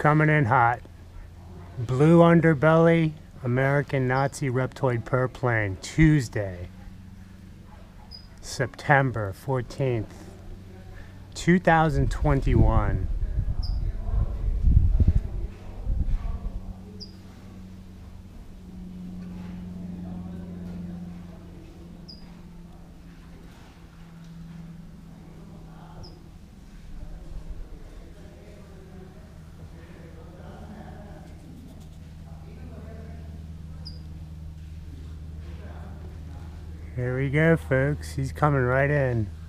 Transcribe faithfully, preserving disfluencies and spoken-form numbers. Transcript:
coming in hot. Blue underbelly, American Nazi Reptoid perp plane, Tuesday, September fourteenth, two thousand twenty-one. Here we go, folks. He's coming right in.